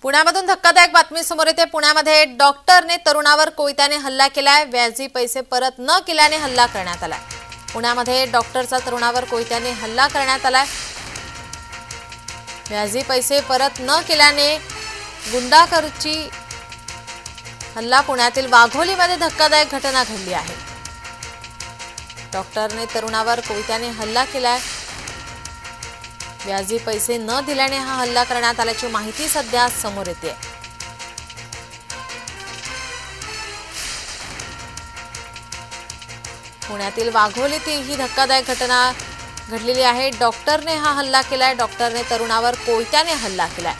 पुण्यामधून धक्कादायक बातमी समोर येते। पुण्यामध्ये डॉक्टरने तरुणावर कोयत्याने हल्ला केलाय। व्याजी पैसे परत न केल्याने हल्ला करण्यात आलाय। पुण्यामध्ये डॉक्टरचा तरुणावर कोयत्याने हल्ला करण्यात आलाय। व्याजी पैसे परत न केल्याने गुंडाकरची हल्ला पुण्यातील वाघोलीमध्ये धक्कादायक घटना घडली आहे। डॉक्टरने तरुणावर कोयत्याने हल्ला केलाय। व्याजी पैसे न दिल्याने हा हल्ला करण्यात आल्याची माहिती सध्या समोर येते। पुण्यातील वाघोलीतील ही धक्कादायक घटना घडलेली आहे। डॉक्टरने हा हल्ला केलाय। डॉक्टरने तरुणावर कोयत्याने हल्ला केलाय।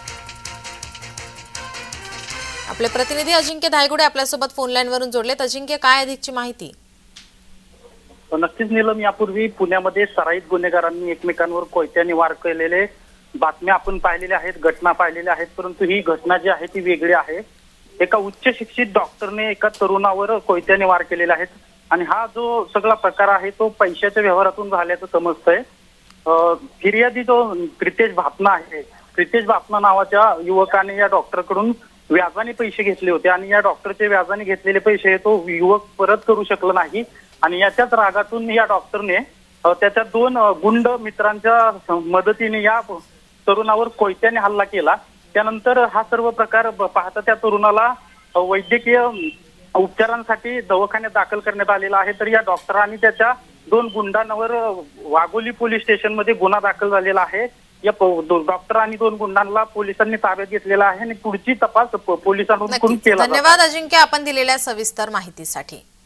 आपले प्रतिनिधी अजिंक्य धायगुडे आपल्यासोबत फोन लाईनवरून जोडलेत। अजिंक्य, काय अधिकची माहिती? नक्कीच नीलम, यापूर्वी पुण्यामध्ये सराईत गुन्हेगारांनी एकमेकांवर कोयत्याने वार केलेले बातम्या आपण पाहिलेल्या आहेत, घटना पाहिलेल्या आहेत, परंतु ही घटना जी आहे ती वेगळी आहे। एका उच्च शिक्षित डॉक्टरने एका तरुणावर कोयत्याने वार केलेले आहेत आणि हा जो सगळा प्रकार आहे तो पैशाच्या व्यवहारातून झाल्याचं समजतंय। फिर्यादी जो प्रितेश भापना आहे, प्रितेश भापना नावाच्या युवकाने या डॉक्टरकडून व्याजाने पैसे घेतले होते आणि या डॉक्टरचे व्याजाने घेतलेले पैसे तो युवक परत करू शकला नाही आणि याच्याच रागातून या डॉक्टरने त्याच्या 2 गुंड मित्रांच्या मदतीने या तरुणावर कोयत्याने हल्ला केला। त्यानंतर हा सर्व प्रकार पाहता त्या तरुणाला वैद्यकीय उपचारांसाठी दवाखान्यात दाखल करण्यात आलेला आहे। तर या डॉक्टरांनी त्याच्या 2 गुंडांवर वाघोली पोलीस स्टेशनमध्ये गुन्हा दाखल झालेला आहे। या डॉक्टर आणि 2 गुंडांना पोलिसांनी ताब्यात घेतलेला आहे आणि पुढची तपास पोलिसांकडून केला। धन्यवाद अजिंक्य, आपण दिलेल्या सविस्तर माहितीसाठी।